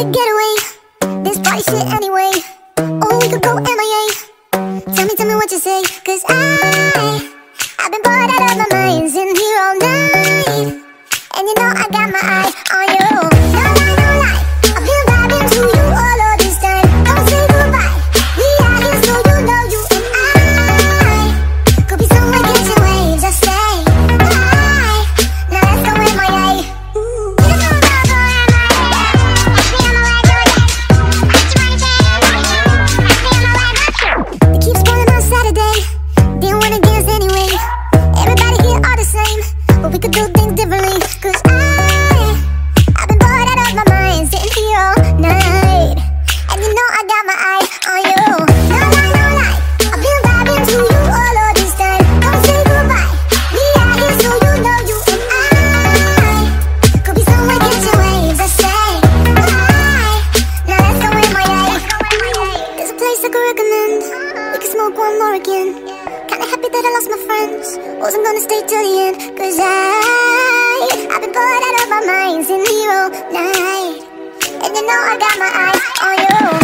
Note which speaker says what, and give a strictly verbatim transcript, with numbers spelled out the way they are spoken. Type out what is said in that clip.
Speaker 1: a getaway, this party shit anyway. Oh, we could go M I A. Tell me, tell me what you say, cause I, I've been bored out of my mind, sitting here all night. And you know I got my eye on you. No lie, no lie, I've been vibing to you all of this time. Don't say goodbye, we out here so you know you and I could be somewhere catching waves, just say hi. Now let's go M I A. They keep spoiling my Saturday, didn't wanna dance anyway. Everybody here are the same, but we could do things differently. Cause I, I've been bored out of my mind, sitting here all night. And you know I got my eye on you. No lie, no lie, I've been vibing to you all of this time. Don't say goodbye, we out here so you know you and I could be somewhere catching waves, I say hi. Now let's go M I A. There's a place I could recommend, we can smoke one more again. Kinda happy that I lost my friends, wasn't gonna stay till the end. Cause I, I've been bored out of my mind, sitting here all night. And you know I got my eye on you.